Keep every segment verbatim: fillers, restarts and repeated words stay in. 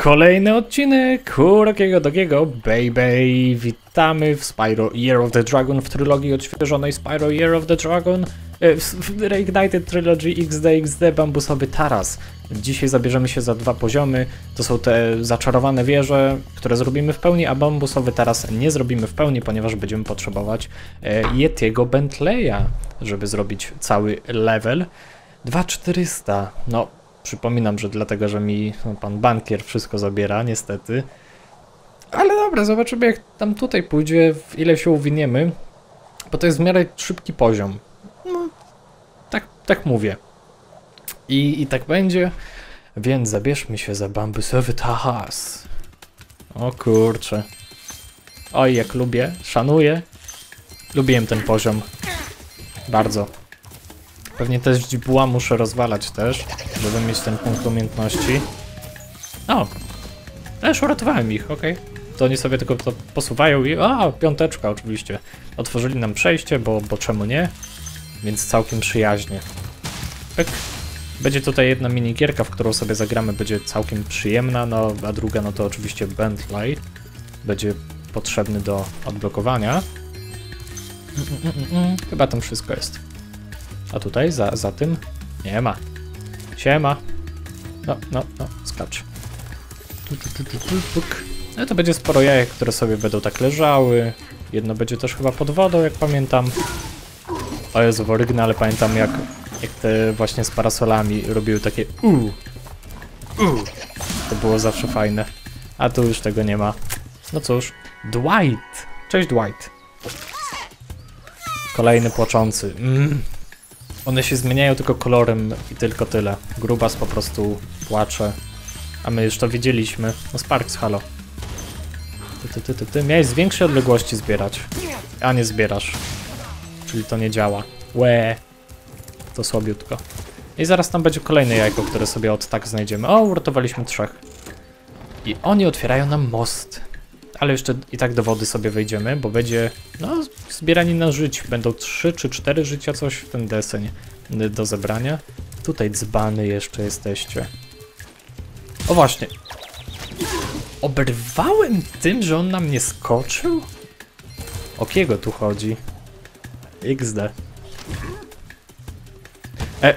Kolejny odcinek Urokiego Dogiego Baby. Witamy w Spyro Year of the Dragon, w trylogii odświeżonej Spyro Year of the Dragon, w Reignited Trilogy X D X D Bambusowy Taras. Dzisiaj zabierzemy się za dwa poziomy. To są te zaczarowane wieże, które zrobimy w pełni, a Bambusowy Taras nie zrobimy w pełni, ponieważ będziemy potrzebować Yetiego Bentleya, żeby zrobić cały level. dwa tysiące czterysta. No, przypominam, że dlatego, że mi no, pan bankier wszystko zabiera, niestety. Ale dobra, zobaczymy, jak tam tutaj pójdzie, w ile się uwiniemy, bo to jest w miarę szybki poziom. No, tak, tak mówię. I, I tak będzie, więc zabierzmy się za Bambusowy Taras. O kurczę. Oj, jak lubię, szanuję. Lubiłem ten poziom. Bardzo. Pewnie też źdźbła muszę rozwalać też, żeby mieć ten punkt umiejętności. O! Ja już uratowałem ich, okej. Okay. To oni sobie tylko to posuwają i... O, piąteczka oczywiście. Otworzyli nam przejście, bo, bo czemu nie? Więc całkiem przyjaźnie. Pyk. Będzie tutaj jedna minigierka, w którą sobie zagramy, będzie całkiem przyjemna, no a druga no to oczywiście Bentley. Będzie potrzebny do odblokowania. Mm, mm, mm, mm. Chyba tam wszystko jest. A tutaj, za, za tym, nie ma. Siema. No, no, no, skacz. Tu, tu, tu, tu, tu, puk. No to będzie sporo jajek, które sobie będą tak leżały. Jedno będzie też chyba pod wodą, jak pamiętam. O Jezu, w oryginale ale pamiętam jak, jak te właśnie z parasolami robiły takie uuu. Uuu. To było zawsze fajne. A tu już tego nie ma. No cóż, Dwight. Cześć Dwight. Kolejny płaczący. Mm. One się zmieniają tylko kolorem i tylko tyle. Grubas po prostu płacze. A my już to widzieliśmy. No Sparks, halo. Ty, ty, ty, ty, ty. Miałeś z większej odległości zbierać. A nie zbierasz. Czyli to nie działa. Łe. To słabiutko. I zaraz tam będzie kolejne jajko, które sobie od tak znajdziemy. O, uratowaliśmy trzech. I oni otwierają nam most. Ale jeszcze i tak do wody sobie wejdziemy, bo będzie, no, zbieranina żyć. Będą trzy czy cztery życia, coś w ten deseń do zebrania. Tutaj dzbany jeszcze jesteście. O właśnie. Oberwałem tym, że on na mnie skoczył? O kiego tu chodzi? X D. E.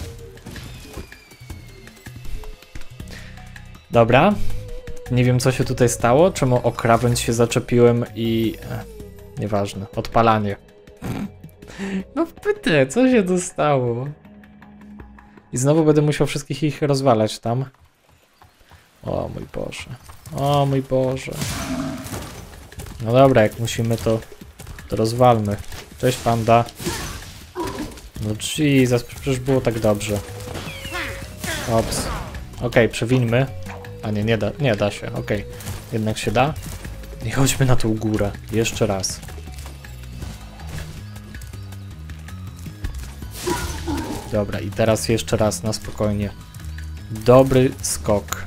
Dobra. Nie wiem, co się tutaj stało, czemu o krawędź się zaczepiłem i... Ech, nieważne, odpalanie. No pytę, co się tu stało? I znowu będę musiał wszystkich ich rozwalać tam. O mój Boże. O mój Boże. No dobra, jak musimy, to, to rozwalmy. Cześć, panda. No Jesus, przecież było tak dobrze. Ops. Okej, okay, przewińmy. A nie, nie da, nie da się, okej. Okay. Jednak się da. I chodźmy na tą górę. Jeszcze raz. Dobra, i teraz jeszcze raz na spokojnie. Dobry skok.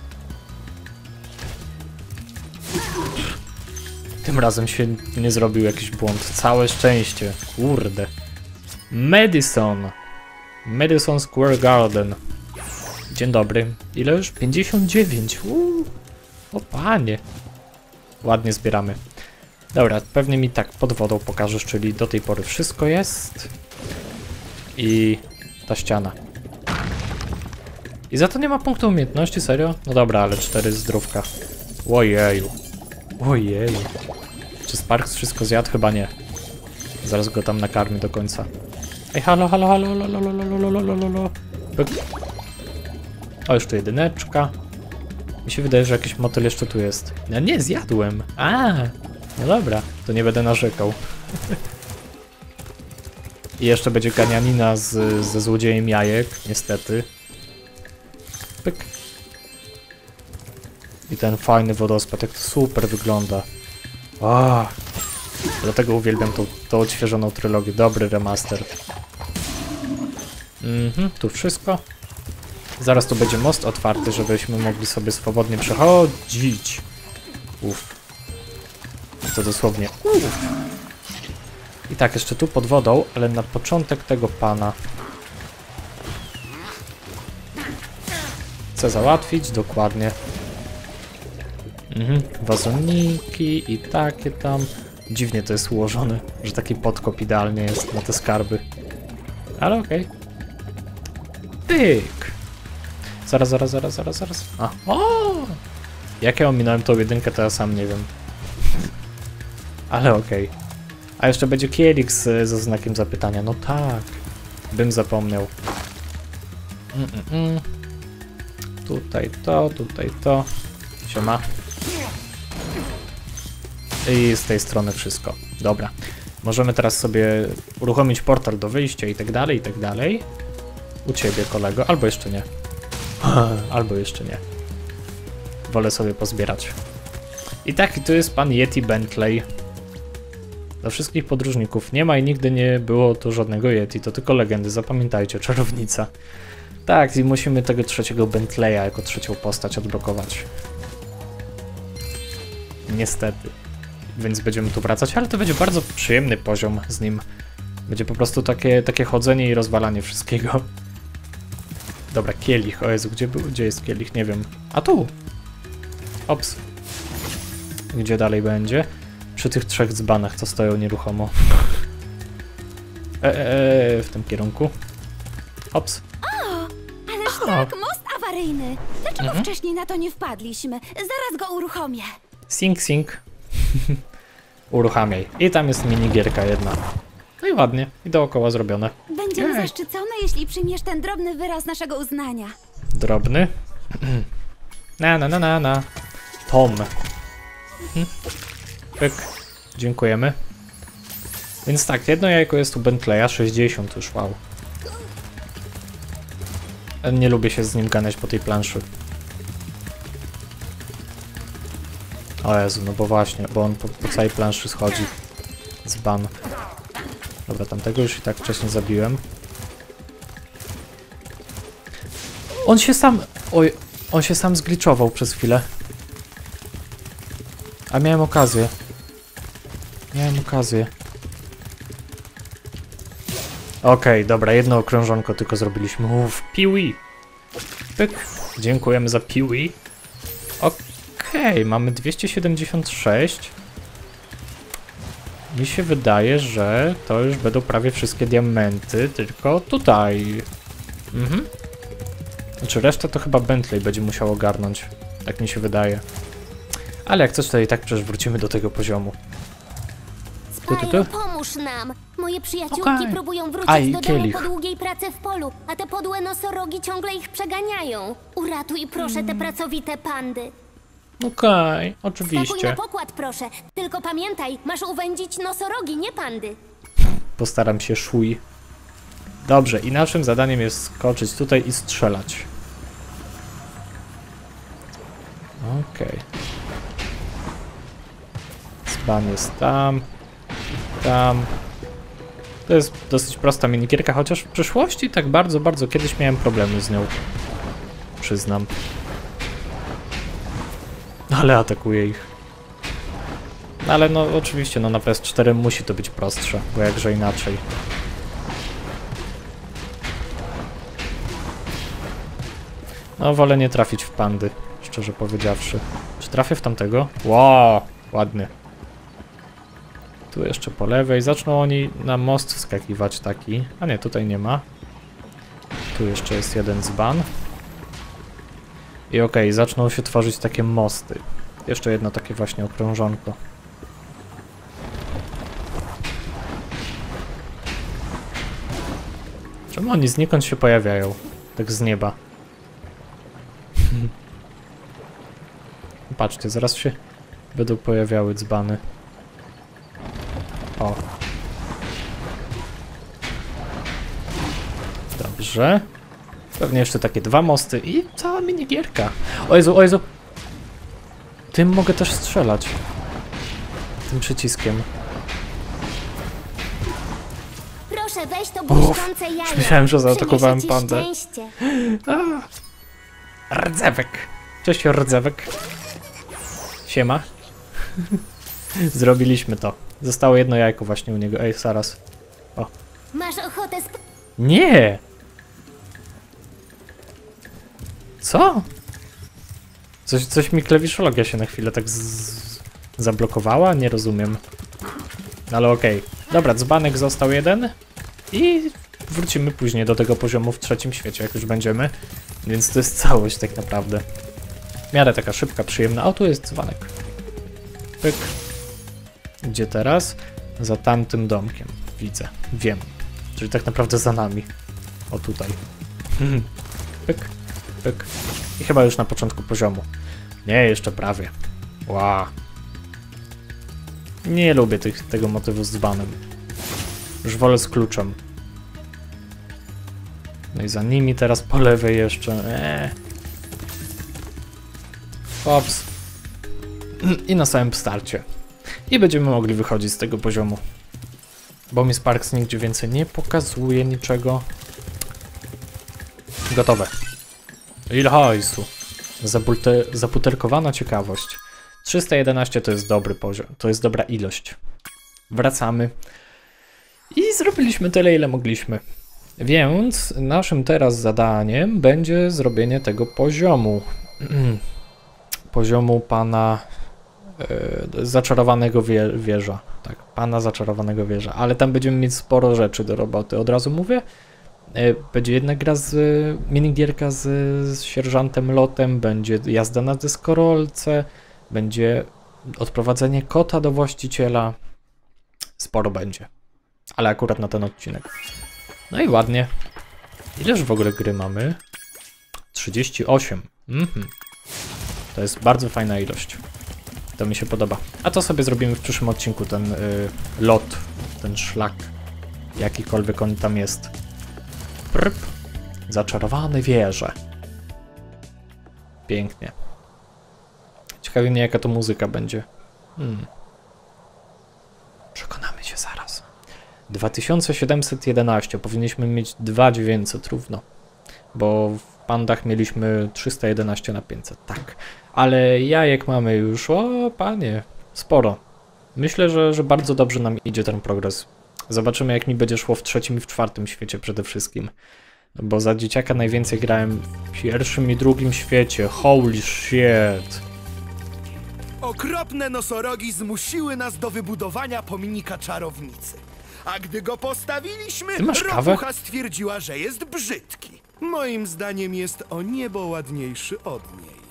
Tym razem się nie zrobił jakiś błąd. Całe szczęście. Kurde. Madison. Madison Square Garden. Dzień dobry. Ile już? pięćdziesiąt dziewięć. Uuu. O panie. Ładnie zbieramy. Dobra, pewnie mi tak pod wodą pokażesz, czyli do tej pory wszystko jest. I ta ściana. I za to nie ma punktu umiejętności, serio? No dobra, ale cztery zdrówka. Ojeju. Ojeju. Czy Sparks wszystko zjadł? Chyba nie. Zaraz go tam nakarmię do końca. Ej, halo, halo, halo, halo, halo, halo, halo, halo, halo. O, już tu jedyneczka. Mi się wydaje, że jakiś motyl jeszcze tu jest. No nie, zjadłem. A, no dobra, to nie będę narzekał. I jeszcze będzie ganianina z, ze złodziejem jajek, niestety. Pyk. I ten fajny wodospad, jak to super wygląda. O, dlatego uwielbiam tą, tą odświeżoną trylogię. Dobry remaster. Mhm, tu wszystko. Zaraz tu będzie most otwarty, żebyśmy mogli sobie swobodnie przechodzić. Uff. To dosłownie uff. I tak, jeszcze tu pod wodą, ale na początek tego pana. Chcę załatwić, dokładnie. Mhm, wazoniki i takie tam. Dziwnie to jest ułożone, że taki podkop idealnie jest na te skarby. Ale okej. Okay. Pyk! Zaraz, zaraz, zaraz, zaraz, zaraz. A, o! Jak ja ominąłem tą jedynkę, to ja sam nie wiem. Ale okej. Okay. A jeszcze będzie kielik z, ze znakiem zapytania. No tak. Bym zapomniał. Mm, mm, mm. Tutaj to, tutaj to. Siema. I z tej strony wszystko. Dobra. Możemy teraz sobie uruchomić portal do wyjścia i tak dalej, i tak dalej. U ciebie, kolego. Albo jeszcze nie. Albo jeszcze nie. Wolę sobie pozbierać. I taki tu jest pan Yeti Bentley. Dla wszystkich podróżników nie ma i nigdy nie było tu żadnego Yeti. To tylko legendy. Zapamiętajcie, czarownica. Tak, i musimy tego trzeciego Bentleya jako trzecią postać odblokować. Niestety. Więc będziemy tu wracać, ale to będzie bardzo przyjemny poziom z nim. Będzie po prostu takie, takie chodzenie i rozwalanie wszystkiego. Dobra, kielich. O Jezu, gdzie był? Gdzie jest kielich? Nie wiem. A tu! Ops. Gdzie dalej będzie? Przy tych trzech dzbanach, co stoją nieruchomo. Eee, e, e, w tym kierunku. Ops. O, ależ tak, most awaryjny. Dlaczego mhm. wcześniej na to nie wpadliśmy? Zaraz go uruchomię. Sing, sing. Uruchamiaj. I tam jest minigierka jedna. No i ładnie. I dookoła zrobione. Będziemy Ej. zaszczycone, jeśli przyjmiesz ten drobny wyraz naszego uznania. Drobny? Na, na, na, na, na. Tom. Mhm. Pyk. Dziękujemy. Więc tak, jedno jajko jest u Bentleya, sześćdziesiąt już, wow. Nie lubię się z nim ganać po tej planszy. O Jezu, no bo właśnie, bo on po, po całej planszy schodzi. Dzban. Dobra, tamtego już i tak wcześniej zabiłem. On się sam... Oj, on się sam zgliczował przez chwilę. A miałem okazję. Miałem okazję. Okej, okay, dobra, jedno okrążonko tylko zrobiliśmy. Uff, piwi. Pyk. Dziękujemy za piwi. Okej, okay, mamy dwieście siedemdziesiąt sześć. Mi się wydaje, że to już będą prawie wszystkie diamenty, tylko tutaj. Mhm. Znaczy resztę to chyba Bentley będzie musiał ogarnąć. Tak mi się wydaje. Ale jak coś, to i tak przecież wrócimy do tego poziomu. Spyro, pomóż nam! Moje przyjaciółki okay. próbują wrócić Aj, do kielich. domu po długiej pracy w polu, a te podłe nosorogi ciągle ich przeganiają. Uratuj proszę hmm. te pracowite pandy. Okej, okay, oczywiście. Skakuj na pokład, proszę. Tylko pamiętaj, masz uwędzić nosorogi, nie pandy. Postaram się, szуj. Dobrze, i naszym zadaniem jest skoczyć tutaj i strzelać. Okej. Okay. Dzban jest tam. Tam. To jest dosyć prosta minigierka, chociaż w przyszłości tak bardzo, bardzo kiedyś miałem problemy z nią. Przyznam. Ale atakuje ich. Ale no oczywiście, no na P S cztery musi to być prostsze, bo jakże inaczej. No wolę nie trafić w pandy, szczerze powiedziawszy. Czy trafię w tamtego? Wow, ładny. Tu jeszcze po lewej. Zaczną oni na most wskakiwać taki. A nie, tutaj nie ma. Tu jeszcze jest jeden dzban. I okej, okay, zaczną się tworzyć takie mosty. Jeszcze jedno takie właśnie okrążonko. Czemu oni znikąd się pojawiają? Tak z nieba. Patrzcie, zaraz się będą pojawiały dzbany. O. Dobrze. Pewnie jeszcze takie dwa mosty i cała minigierka. O Jezu, o Jezu. Tym mogę też strzelać. Tym przyciskiem. Proszę, weź to błyszczące jajo. Myślałem, że zaatakowałem pandę. Rdzewek. Cześć, rdzewek. Siema. Zrobiliśmy to. Zostało jedno jajko właśnie u niego. Ej, zaraz. O. Masz ochotę sp... Nie! Co? Coś, coś mi klawiszologia się na chwilę tak z... zablokowała? Nie rozumiem. Ale okej. Okay. Dobra, dzbanek został jeden. I wrócimy później do tego poziomu w trzecim świecie, jak już będziemy. Więc to jest całość tak naprawdę. W miarę taka szybka, przyjemna. O, tu jest dzbanek. Pyk. Gdzie teraz? Za tamtym domkiem. Widzę. Wiem. Czyli tak naprawdę za nami. O, tutaj. Pyk. Pyk. I chyba już na początku poziomu. Nie, jeszcze prawie. Wow. Nie lubię tych, tego motywu z dzbanem. Już wolę z kluczem. No i za nimi teraz po lewej jeszcze. Eee. Ops. I na samym starcie. I będziemy mogli wychodzić z tego poziomu. Bo mi Sparks nigdzie więcej nie pokazuje niczego. Gotowe. Ile hajsu. Zabutelkowana ciekawość. trzysta jedenaście to jest dobry poziom. To jest dobra ilość. Wracamy. I zrobiliśmy tyle, ile mogliśmy. Więc naszym teraz zadaniem będzie zrobienie tego poziomu. Poziomu pana yy, zaczarowanego wie, wieża. Tak, pana zaczarowanego wieża. Ale tam będziemy mieć sporo rzeczy do roboty. Od razu mówię. Yy, będzie jedna gra z minigierka z, z sierżantem Lotem. Będzie jazda na deskorolce. Będzie odprowadzenie kota do właściciela. Sporo będzie. Ale akurat na ten odcinek. No i ładnie. Ileż w ogóle gry mamy? trzydzieści osiem. Mhm. To jest bardzo fajna ilość. To mi się podoba. A to sobie zrobimy w przyszłym odcinku, ten y, lot, ten szlak. Jakikolwiek on tam jest. Prp. Zaczarowane wieże. Pięknie. Ciekawi mnie, jaka to muzyka będzie. Hmm. Przekonamy się zaraz. dwa tysiące siedemset jedenaście. Powinniśmy mieć dwa tysiące dziewięćset równo. Bo w pandach mieliśmy trzysta jedenaście na pięćset. Tak. Ale jajek mamy już. O, panie. Sporo. Myślę, że, że bardzo dobrze nam idzie ten progres. Zobaczymy, jak mi będzie szło w trzecim i w czwartym świecie przede wszystkim. Bo za dzieciaka najwięcej grałem w pierwszym i drugim świecie. Holy shit. Okropne nosorogi zmusiły nas do wybudowania pomnika czarownicy. A gdy go postawiliśmy, Ty masz kawę? ropucha stwierdziła, że jest brzydki. Moim zdaniem jest o niebo ładniejszy od niej.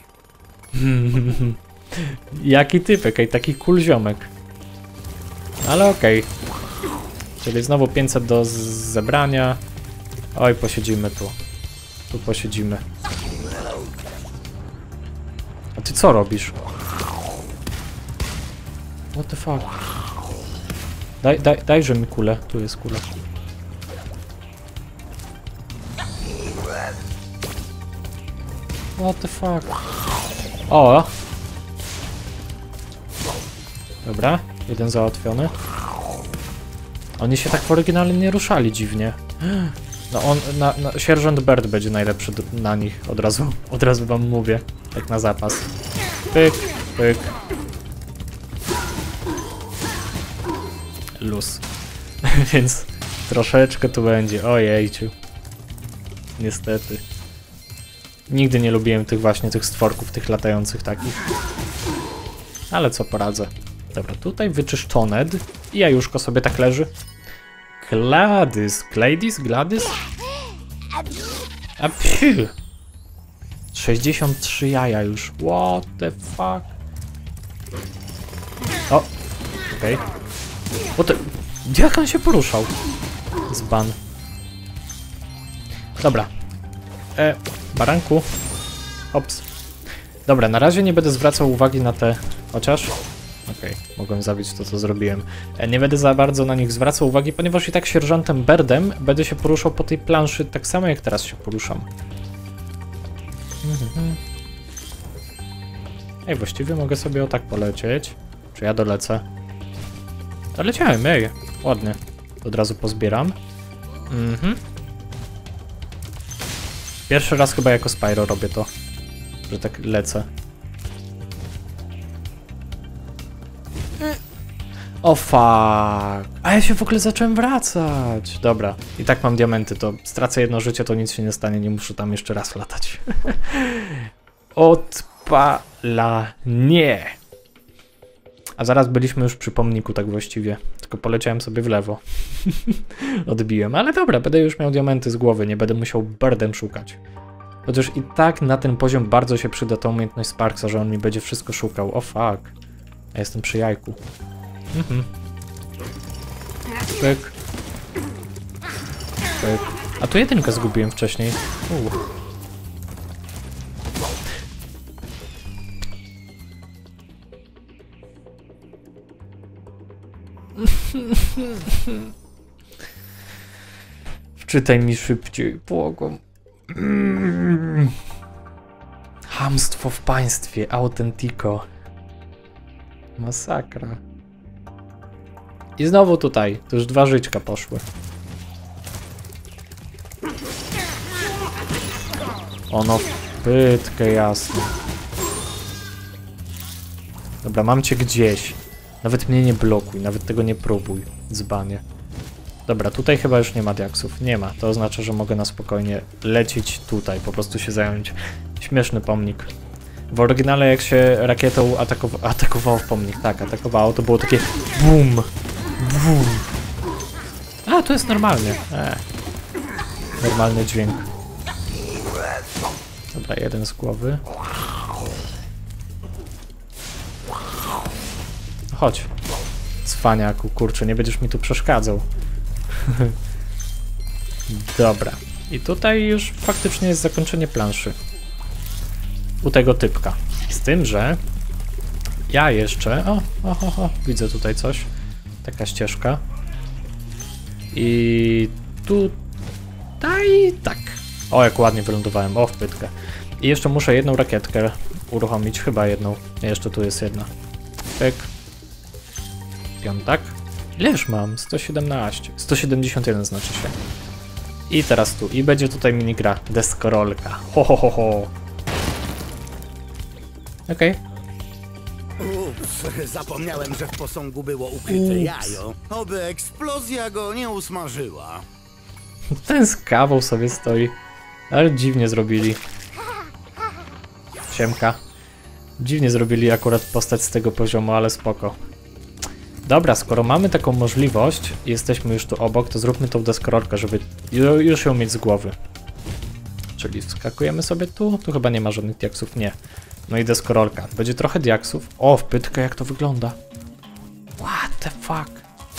Jaki typek, ej, taki cool ziomek. Ale okej. Okay. Czyli znowu pięćset do zebrania. Oj, posiedzimy tu. Tu posiedzimy. A ty co robisz? What the fuck? Daj, daj, dajże mi kulę. Tu jest kula. What the fuck? O! Dobra, jeden załatwiony. Oni się tak oryginalnie nie ruszali dziwnie. No on, na, na, sierżant Bird będzie najlepszy do, na nich, od razu, od razu wam mówię. Tak na zapas. Pyk, pyk. Luz. Więc troszeczkę tu będzie. Ojejciu. Niestety. Nigdy nie lubiłem tych właśnie, tych stworków, tych latających takich. Ale co poradzę. Dobra, tutaj wyczyszczone. I jajuszko sobie tak leży. Gladys. Gladys? Gladys? A pfiu. sześćdziesiąt trzy jaja już. What the fuck? O. Okej. Okay. O te... Jak on się poruszał? Zban. Dobra. E, baranku. Ops. Dobra, na razie nie będę zwracał uwagi na te... Chociaż... Okej, okay, mogłem zabić to, co zrobiłem. E, nie będę za bardzo na nich zwracał uwagi, ponieważ i tak sierżantem Birdem będę się poruszał po tej planszy tak samo, jak teraz się poruszam. Mhm. Ej, właściwie mogę sobie o tak polecieć. Czy ja dolecę? Doleciałem, ej. Ładnie. Od razu pozbieram. Mhm. Pierwszy raz chyba jako Spyro robię to, że tak lecę. O fuck. A ja się w ogóle zacząłem wracać. Dobra. I tak mam diamenty, to stracę jedno życie, to nic się nie stanie, nie muszę tam jeszcze raz latać. Odpa... la nie. A zaraz byliśmy już przy pomniku tak właściwie. Tylko poleciałem sobie w lewo. Odbiłem, ale dobra, będę już miał diamenty z głowy, nie będę musiał birdem szukać. Chociaż i tak na ten poziom bardzo się przyda ta umiejętność Sparksa, że on mi będzie wszystko szukał. O fuck. Ja jestem przy jajku. Mhm. Pyk. Pyk. A tu jedynkę zgubiłem wcześniej. Uh. Wczytaj mi szybciej, błagam. Mm. Chamstwo w państwie, Authentico. Masakra. I znowu tutaj, to już dwa żyćka poszły. Ono w pytkę jasne. Dobra, mam cię gdzieś. Nawet mnie nie blokuj, nawet tego nie próbuj, dzbanie. Dobra, tutaj chyba już nie ma diaksów. Nie ma, to oznacza, że mogę na spokojnie lecieć tutaj, po prostu się zająć. Śmieszny pomnik. W oryginale jak się rakietą atakow atakowało w pomnik, tak, atakowało, to było takie BUM! BUM! A, to jest normalnie. E. Normalny dźwięk. Dobra, jeden z głowy. Chodź. Cwaniaku, kurczę, nie będziesz mi tu przeszkadzał. Dobra. I tutaj już faktycznie jest zakończenie planszy. U tego typka. Z tym, że ja jeszcze... O, o, o, o, widzę tutaj coś. Taka ścieżka. I tutaj... tak. O, jak ładnie wylądowałem. O, w pytkę. I jeszcze muszę jedną rakietkę uruchomić. Chyba jedną. Jeszcze tu jest jedna. Pyk. Piątak. Ile już mam? sto siedemnaście. sto siedemdziesiąt jeden znaczy się. I teraz tu. I będzie tutaj minigra. Deskorolka. Ho, ho, ho, ho. Okej. Okay. Ups, zapomniałem, że w posągu było ukryte Ups. jajo. Oby eksplozja go nie usmażyła. Ten z kawą sobie stoi. Ale dziwnie zrobili. Siemka. Dziwnie zrobili akurat postać z tego poziomu, ale spoko. Dobra, skoro mamy taką możliwość i jesteśmy już tu obok, to zróbmy tą deskorolkę, żeby już ją mieć z głowy. Czyli wskakujemy sobie tu. Tu chyba nie ma żadnych diaksów, nie. No i deskorolka. Będzie trochę diaksów. O, w pytkę jak to wygląda. What the fuck?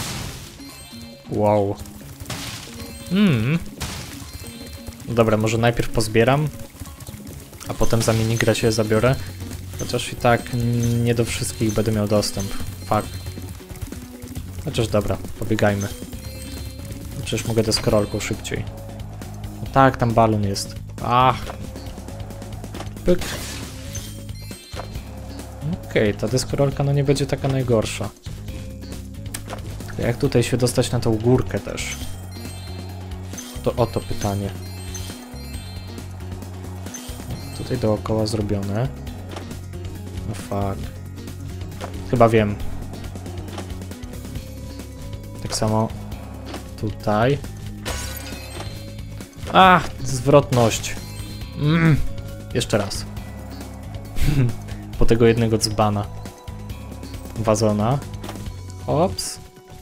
Wow. Hmm. Dobra, może najpierw pozbieram, a potem za minigrę się zabiorę. Chociaż i tak nie do wszystkich będę miał dostęp. Fuck. Chociaż dobra, pobiegajmy. Przecież mogę deskorolką szybciej. No tak, tam balon jest. Ach. Pyk. Okej, okay, ta deskorolka no nie będzie taka najgorsza. Tylko jak tutaj się dostać na tą górkę też? To oto pytanie. Tutaj dookoła zrobione. No fuck. Chyba wiem. Tak samo tutaj. A, zwrotność. Mm. Jeszcze raz. Po tego jednego dzbana. Wazona. Ops.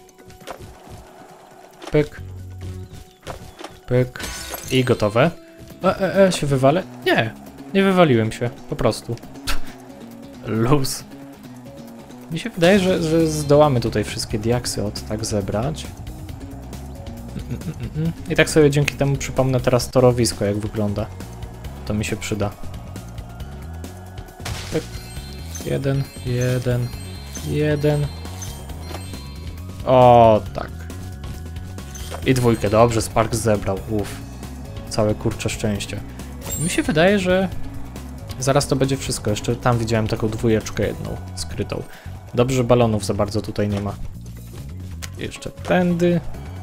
Pyk. Pyk. I gotowe. E, e, e, się wywalę? Nie. Nie wywaliłem się. Po prostu. Luz. Mi się wydaje, że, że zdołamy tutaj wszystkie diaksy od tak zebrać. Mm, mm, mm. I tak sobie dzięki temu przypomnę teraz torowisko, jak wygląda. To mi się przyda. Pyk. Jeden, jeden, jeden. O, tak. I dwójkę, dobrze, Sparks zebrał. Uff. Całe kurcze szczęście. Mi się wydaje, że zaraz to będzie wszystko. Jeszcze tam widziałem taką dwójeczkę jedną skrytą. Dobrze, że balonów za bardzo tutaj nie ma. Jeszcze tędy.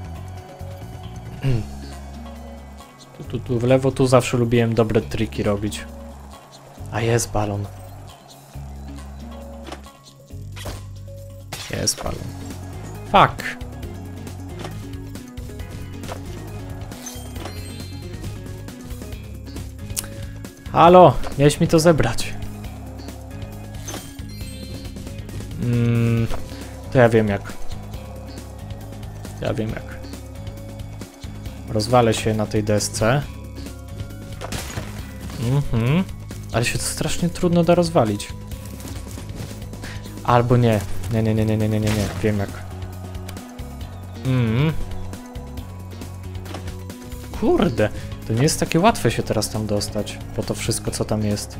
Tu, tu, tu w lewo, tu zawsze lubiłem dobre triki robić. A jest balon. Jest balon. Fuck. Halo, miałeś mi to zebrać. Mm, to ja wiem jak. Ja wiem jak. Rozwalę się na tej desce. Mhm. Ale się to strasznie trudno da rozwalić. Albo nie. Nie, nie, nie, nie, nie, nie, nie, nie. Wiem jak. Mm. Kurde. To nie jest takie łatwe się teraz tam dostać. Po to wszystko, co tam jest.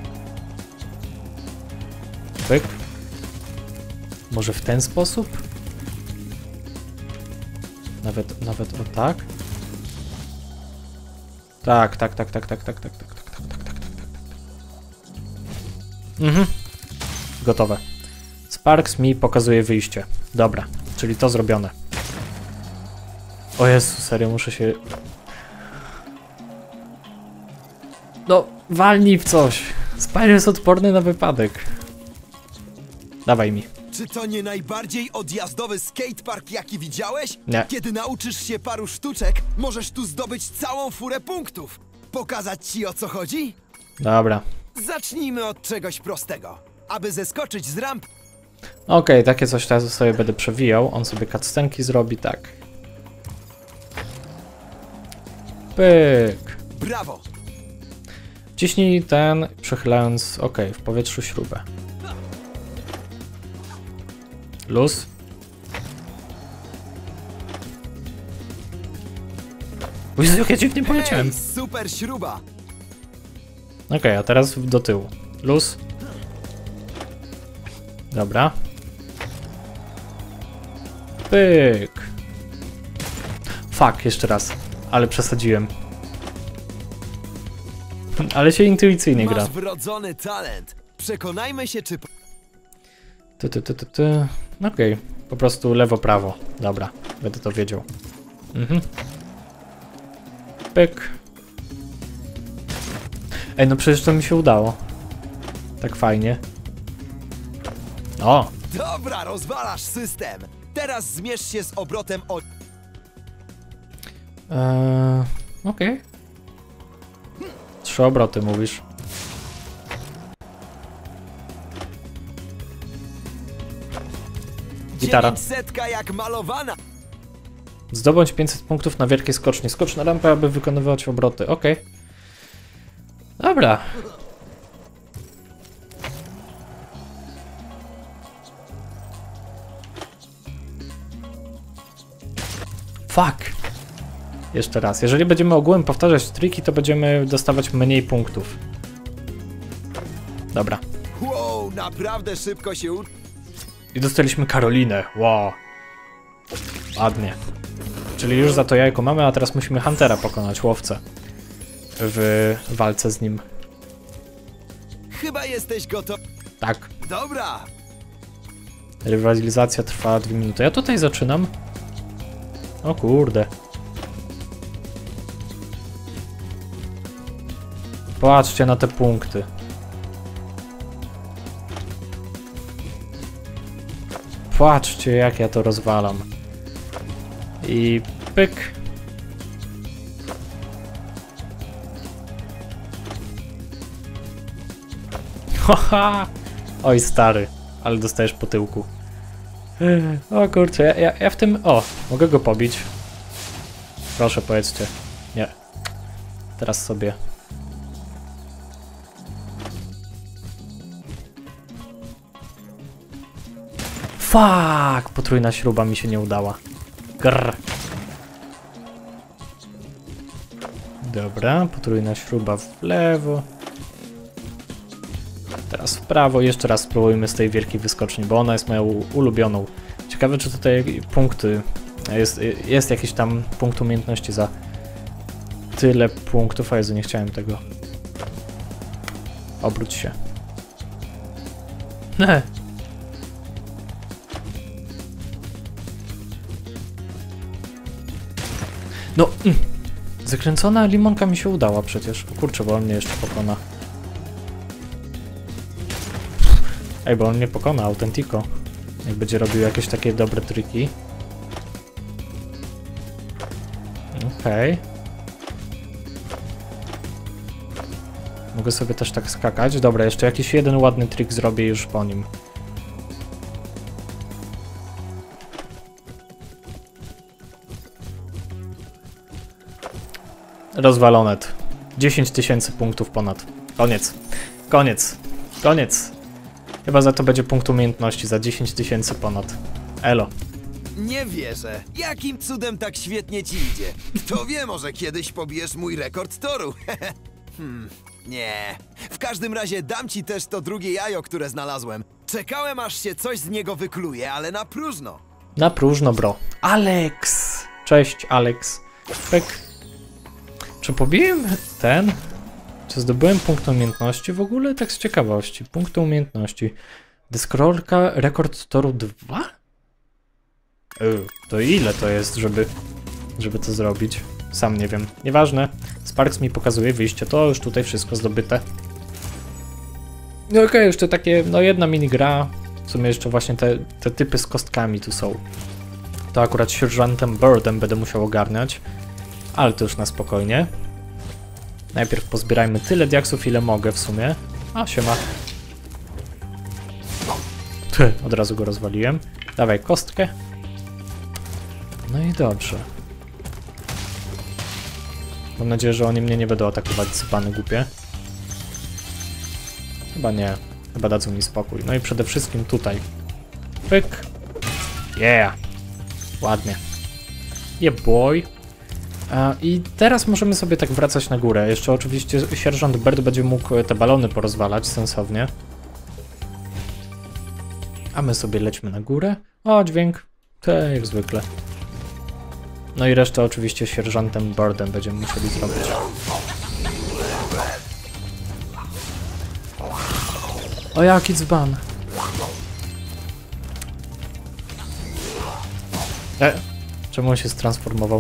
Pyk. Może w ten sposób? Nawet, nawet o tak? Tak, tak, tak, tak, tak, tak, tak, tak, tak, tak, tak, tak, tak, tak. Mhm. Gotowe. Sparks mi pokazuje wyjście. Dobra, czyli to zrobione. O Jezu, serio, muszę się... No, walnij w coś. Spyro jest odporny na wypadek. Dawaj mi. Czy to nie najbardziej odjazdowy skatepark, jaki widziałeś? Nie. Kiedy nauczysz się paru sztuczek, możesz tu zdobyć całą furę punktów. Pokazać ci, o co chodzi? Dobra. Zacznijmy od czegoś prostego. Aby zeskoczyć z ramp, Okej, okay, takie coś teraz sobie będę przewijał. On sobie cutscenki zrobi, tak. Pyk. brawo! Wciśnij ten, przechylając, ok, w powietrzu śrubę. Luz. Jezu, jak ja dziwnie poleciałem. Ej, super śruba! Ok, a teraz do tyłu. Luz. Dobra. Pyk. Fuck, jeszcze raz. Ale przesadziłem. Ale się intuicyjnie gra. Masz wrodzony talent. Przekonajmy się, czy... Ty, ty, ty, ty, ty. Okej, okay. Po prostu lewo, prawo. Dobra, będę to wiedział. Mhm. Pyk. Ej, no przecież to mi się udało. Tak fajnie. O! Dobra, rozwalasz system. Teraz zmierz się z obrotem o... Eee, Okej. Okay. Trzy obroty mówisz. Gitara. Setka jak malowana. Zdobądź pięćset punktów na wielkiej skoczni. Skocz na rampę, aby wykonywać obroty. Okej. Okay. Dobra. Fuck. Jeszcze raz. Jeżeli będziemy ogółem powtarzać triki, to będziemy dostawać mniej punktów. Dobra. Wow, naprawdę szybko się u... I dostaliśmy Karolinę. Wow. Ładnie. Czyli już za to jajko mamy, a teraz musimy Huntera pokonać, łowcę. W walce z nim. Chyba jesteś gotowy. Tak. Dobra. Rywalizacja trwa dwie minuty. Ja tutaj zaczynam. O kurde. Patrzcie na te punkty. Patrzcie, jak ja to rozwalam. I pyk. Haha! Oj, stary, ale dostajesz po tyłku. O kurczę, ja, ja, ja w tym... O, mogę go pobić. Proszę, powiedzcie. Nie. Teraz sobie... Fuck! Potrójna śruba mi się nie udała. Grr. Dobra, potrójna śruba w lewo. Teraz w prawo. Jeszcze raz spróbujmy z tej wielkiej wyskoczni, bo ona jest moją ulubioną. Ciekawe, czy tutaj punkty... Jest, jest jakiś tam punkt umiejętności za tyle punktów. A Jezu, nie chciałem tego. Obróć się. Ne. No, mm. Zakręcona limonka mi się udała przecież. O kurczę, bo on mnie jeszcze pokona. Ej, bo on mnie pokona, Authentico. Jak będzie robił jakieś takie dobre triki. Okej. Okay. Mogę sobie też tak skakać. Dobra, jeszcze jakiś jeden ładny trik zrobię już po nim. Rozwalone. dziesięć tysięcy punktów ponad. Koniec. Koniec. Koniec. Chyba za to będzie punkt umiejętności, za dziesięć tysięcy ponad. Elo. Nie wierzę. Jakim cudem tak świetnie ci idzie? Kto wie, może kiedyś pobijesz mój rekord toru. hmm, nie. W każdym razie dam ci też to drugie jajo, które znalazłem. Czekałem, aż się coś z niego wykluje, ale na próżno. Na próżno, bro. Alex! Cześć, Alex. Pyk. Czy pobiłem ten? Czy zdobyłem punkt umiejętności w ogóle? Tak z ciekawości. Punkty umiejętności. Deskorolka, rekord toru dwa? Yy, to ile to jest, żeby, żeby to zrobić? Sam nie wiem. Nieważne. Sparks mi pokazuje wyjście. To już tutaj wszystko zdobyte. No okej, okay, jeszcze takie, no jedna minigra. W sumie jeszcze właśnie te, te typy z kostkami tu są. To akurat sierżantem Birdem będę musiał ogarniać. Ale to już na spokojnie. Najpierw pozbierajmy tyle diaksów, ile mogę w sumie. A, siema. Ty, od razu go rozwaliłem. Dawaj kostkę. No i dobrze. Mam nadzieję, że oni mnie nie będą atakować, sypane głupie. Chyba nie. Chyba dadzą mi spokój. No i przede wszystkim tutaj. Pyk. Yeah. Ładnie. Yeah boy. I teraz możemy sobie tak wracać na górę. Jeszcze oczywiście sierżant Bird będzie mógł te balony porozwalać sensownie. A my sobie lećmy na górę. O, dźwięk. Tak jak zwykle. No i resztę oczywiście sierżantem Birdem będziemy musieli zrobić. O, jaki dzban. E, czemu on się transformował?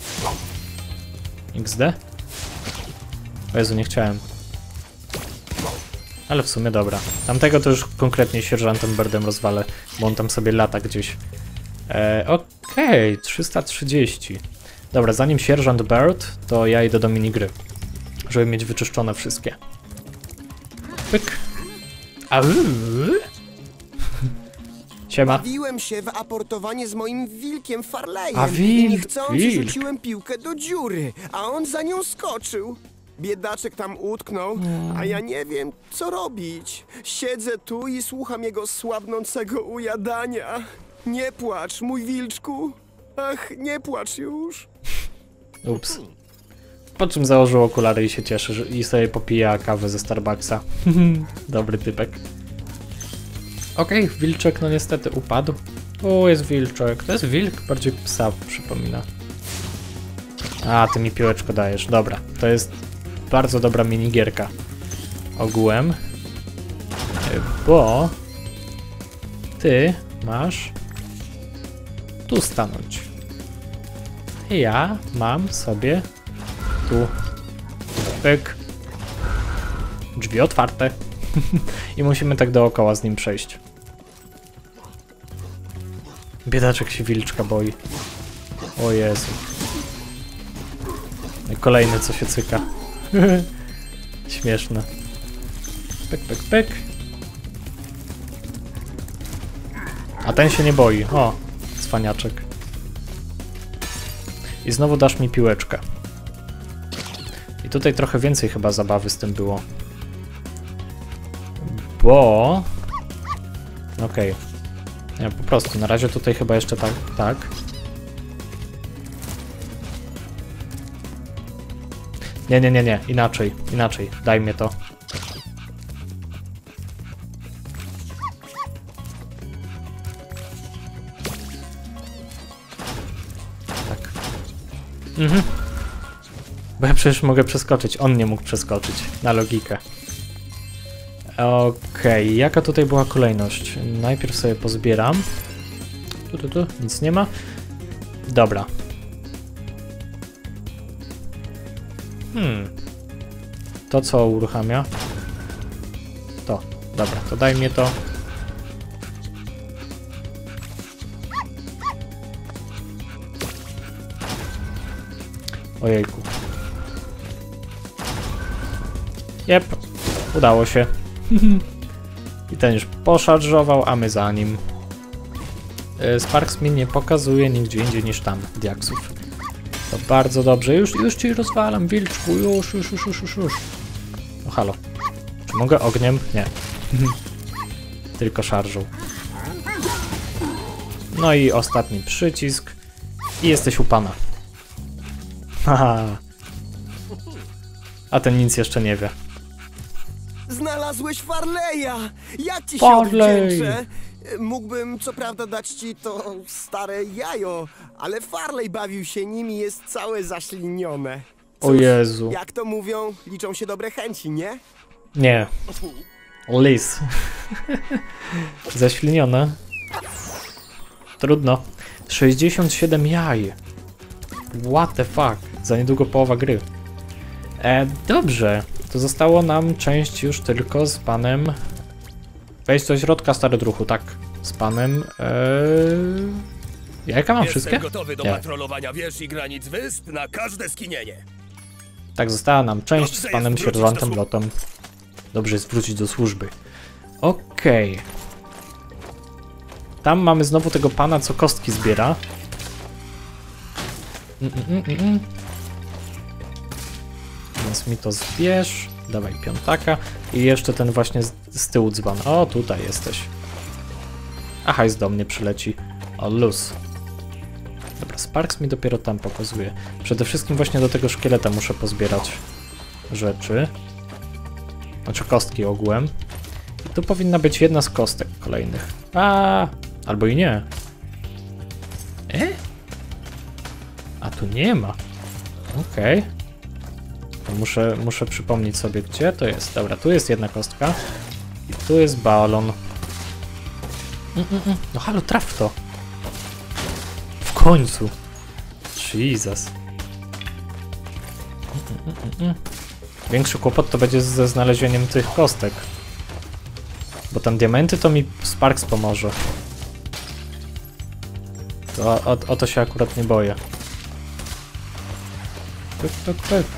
iks de? O Jezu, nie chciałem. Ale w sumie dobra. Tamtego to już konkretnie sierżantem Birdem rozwalę, bo on tam sobie lata gdzieś. E, Okej, okay, trzysta trzydzieści. Dobra, zanim sierżant Bird, to ja idę do minigry, żeby mieć wyczyszczone wszystkie. Pyk. Au. Siema. Bawiłem się w aportowanie z moim wilkiem Farleyem A wilk, i niechcący wilk. rzuciłem piłkę do dziury, a on za nią skoczył. Biedaczek tam utknął, a ja nie wiem, co robić. Siedzę tu i słucham jego słabnącego ujadania. Nie płacz, mój wilczku. Ach, nie płacz już. Ups. Po czym założył okulary i się cieszy, że i sobie popija kawę ze Starbucksa. Dobry typek. Okej, okay, wilczek no niestety upadł. O, jest wilczek. To jest wilk, bardziej psa przypomina. A, ty mi piłeczko dajesz. Dobra, to jest bardzo dobra minigierka. Ogółem. Bo ty masz tu stanąć. I ja mam sobie tu pyk. Drzwi otwarte. I musimy tak dookoła z nim przejść. Biedaczek się wilczka boi. O Jezu. I kolejny co się cyka. Śmieszne. Pyk, pyk, pyk. A ten się nie boi. O, cwaniaczek. I znowu dasz mi piłeczkę. I tutaj trochę więcej chyba zabawy z tym było. Bo... Okej. Okay. Nie, po prostu, na razie tutaj chyba jeszcze tak, tak. Nie, nie, nie, nie, inaczej, inaczej, daj mnie to. Tak. Mhm. Bo ja przecież mogę przeskoczyć, on nie mógł przeskoczyć, na logikę. Okej, okay. Jaka tutaj była kolejność? Najpierw sobie pozbieram. Tu, tu, tu, nic nie ma. Dobra. Hmm. To co uruchamia? To. Dobra, to daj mnie to. Ojejku. Jep. Udało się. I ten już poszarżował, a my za nim. Sparks mi nie pokazuje nigdzie indziej niż tam diaksów. To bardzo dobrze. Już, już ci rozwalam, wilczku. Już, już, już, już, już, już. No halo. Czy mogę ogniem? Nie. Tylko szarżą. No i ostatni przycisk. I jesteś u pana. Haha. A ten nic jeszcze nie wie. Znalazłeś Farleya! Jak ci się Farley! odwdzięczę? Mógłbym co prawda dać ci to stare jajo, ale Farley bawił się nim i jest całe zaślinione. O Jezu. Jak to mówią, liczą się dobre chęci, nie? Nie. Lis. Zaślinione. Trudno. sześćdziesiąt siedem jaj. What the fuck. Za niedługo połowa gry. E, dobrze. To zostało nam część już tylko z panem... Wejdź do środka, stary druchu, tak. Z panem... E... Jajka mam wszystkie? Jestem gotowy do Nie. patrolowania wież i granic wysp na każde skinienie. Tak, została nam część Dobrze z jest panem wrócić do sierżantem służby. Lotem. Dobrze jest wrócić do służby. Okej. Okay. Tam mamy znowu tego pana, co kostki zbiera. Mm, mm, mm, mm. Więc mi to zbierz. Dawaj piątaka. I jeszcze ten właśnie z, z tyłu dzban. O, tutaj jesteś. A hajs do mnie przyleci. O, luz. Dobra, Sparks mi dopiero tam pokazuje. Przede wszystkim właśnie do tego szkieleta muszę pozbierać rzeczy. Znaczy kostki ogółem. I tu powinna być jedna z kostek kolejnych. A, albo i nie. E? A tu nie ma. Okej. Okay. To muszę, muszę przypomnieć sobie, gdzie to jest. Dobra, tu jest jedna kostka. I tu jest balon. Mm, mm, mm. No halo, traf w to. W końcu. Jesus. Mm, mm, mm, mm. Większy kłopot to będzie ze znalezieniem tych kostek. Bo tam diamenty to mi Sparks pomoże. To o, o to się akurat nie boję. Pyk, pyk, pyk.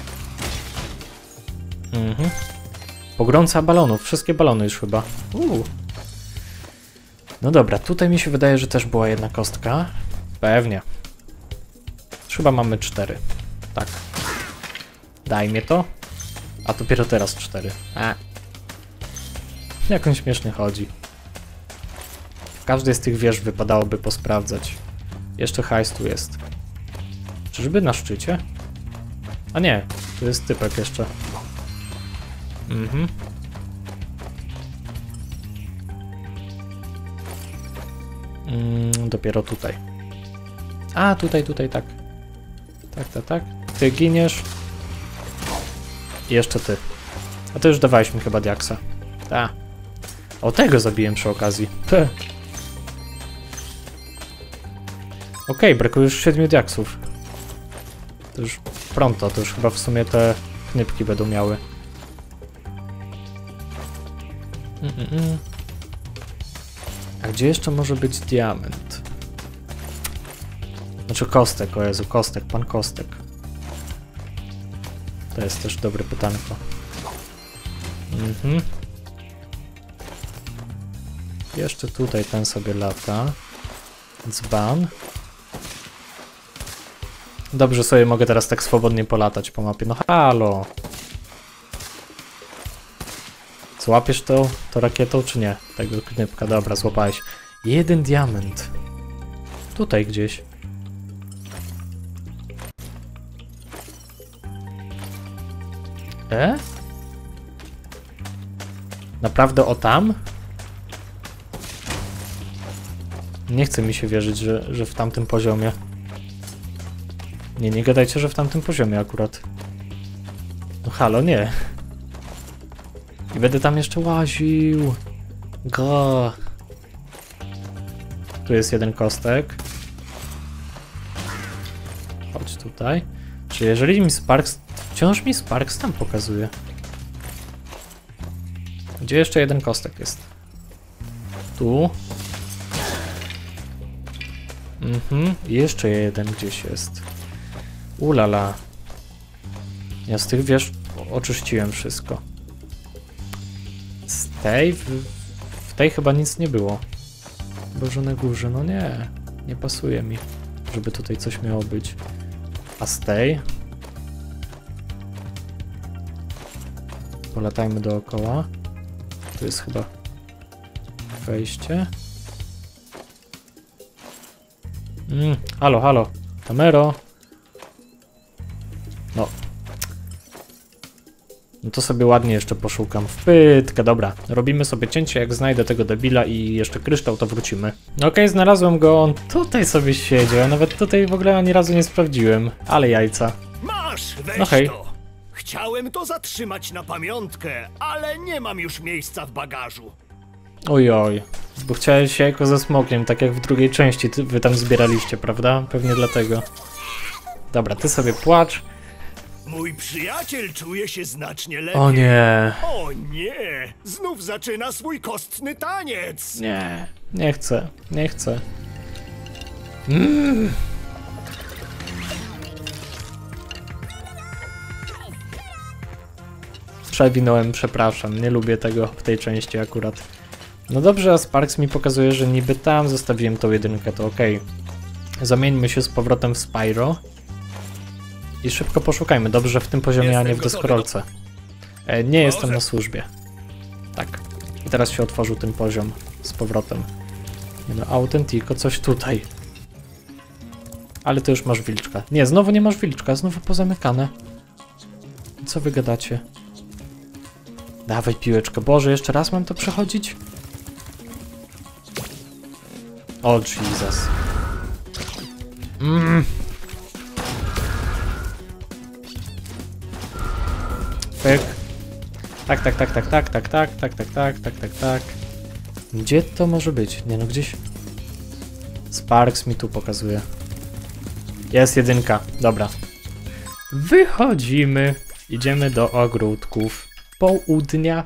Mhm. Pogromca balonów. Wszystkie balony już chyba. Uuu. No dobra, tutaj mi się wydaje, że też była jedna kostka. Pewnie. Chyba mamy cztery. Tak. Daj mnie to. A dopiero teraz cztery. A. Jak on śmiesznie chodzi. W każdej z tych wież wypadałoby posprawdzać. Jeszcze hajs tu jest. Czyżby na szczycie? A nie, tu jest typek jeszcze. Mhm. Mm, dopiero tutaj. A, tutaj, tutaj, tak. Tak, tak, tak. Ty giniesz. I jeszcze ty. A to już dawałeś mi chyba diaksa. Ta. O, tego zabiłem przy okazji. Okej, okay, brakuje już siedmiu diaksów. To już pronto, to już chyba w sumie te knypki będą miały. Mm -mm -mm. A gdzie jeszcze może być diament? Znaczy kostek, o Jezu, kostek, pan kostek. To jest też dobre pytanko. Mhm. Jeszcze tutaj ten sobie lata. Dzban. Dobrze, sobie mogę teraz tak swobodnie polatać po mapie. No halo! Złapiesz to, to rakietą, czy nie? Tego knypka, dobra, złapałeś. Jeden diament. Tutaj gdzieś. E? Naprawdę o tam? Nie chce mi się wierzyć, że, że w tamtym poziomie. Nie, nie gadajcie, że w tamtym poziomie akurat. No halo, nie. I będę tam jeszcze łaził. Go. Tu jest jeden kostek. Chodź tutaj. Czy jeżeli mi Sparks... Wciąż mi Sparks tam pokazuje. Gdzie jeszcze jeden kostek jest? Tu. Mhm. Jeszcze jeden gdzieś jest. Ulala. Ja z tych wież oczyściłem wszystko. Z tej? W, w tej chyba nic nie było. Boże na górze, no nie. Nie pasuje mi, żeby tutaj coś miało być. A z tej? Polatajmy dookoła. Tu jest chyba wejście. Mm, halo, halo. Kamero. No. No to sobie ładnie jeszcze poszukam w pytkę. Dobra, robimy sobie cięcie, jak znajdę tego debila i jeszcze kryształ, to wrócimy. Okej, okay, znalazłem go, on tutaj sobie siedział, nawet tutaj w ogóle ani razu nie sprawdziłem. Ale jajca. Masz, weź No hej. to. Chciałem to zatrzymać na pamiątkę, ale nie mam już miejsca w bagażu. Ojoj, bo chciałeś jajko ze smokiem, tak jak w drugiej części ty, wy tam zbieraliście, prawda? Pewnie dlatego. Dobra, ty sobie płacz. Mój przyjaciel czuje się znacznie lepiej. O nie, O nie! Znów zaczyna swój kostny taniec! nie, nie chcę, nie chcę. Mm. Przewinąłem, przepraszam, nie lubię tego w tej części akurat. No dobrze, a Sparks mi pokazuje, że niby tam zostawiłem tą jedynkę, to okej. Okay. Zamieńmy się z powrotem w Spyro. I szybko poszukajmy. Dobrze, że w tym poziomie, Jestem a nie w gotowy. deskorolce. E, nie jestem Może. na służbie. Tak. I teraz się otworzył ten poziom z powrotem. Nie no, Authentico, coś tutaj. Ale ty już masz wilczka. Nie, znowu nie masz wilczka, znowu pozamykane. Co wy gadacie? Dawaj piłeczkę. Boże, jeszcze raz mam to przechodzić? O, Jesus. Mm. Pyk. Tak, tak, tak, tak, tak, tak, tak, tak, tak, tak, tak, tak, tak. Gdzie to może być? Nie no, gdzieś... Sparks mi tu pokazuje. Jest jedynka. Dobra. Wychodzimy. Idziemy do ogródków. Południa.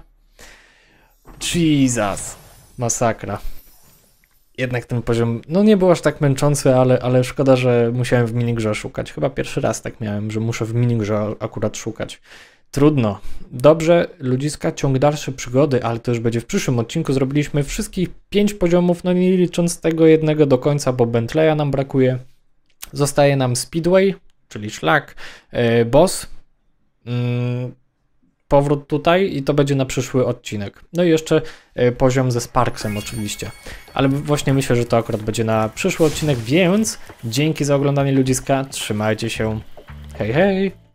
Jesus. Masakra. Jednak ten poziom, no nie był aż tak męczący, ale, ale szkoda, że musiałem w minigrze szukać. Chyba pierwszy raz tak miałem, że muszę w minigrze akurat szukać. Trudno. Dobrze, ludziska, ciąg dalszy przygody, ale to już będzie w przyszłym odcinku. Zrobiliśmy wszystkich pięć poziomów, no nie licząc tego jednego do końca, bo Bentleya nam brakuje. Zostaje nam Speedway, czyli szlak, yy, boss, yy, powrót tutaj i to będzie na przyszły odcinek. No i jeszcze yy, poziom ze Sparksem oczywiście. Ale właśnie myślę, że to akurat będzie na przyszły odcinek, więc dzięki za oglądanie ludziska, trzymajcie się, hej hej!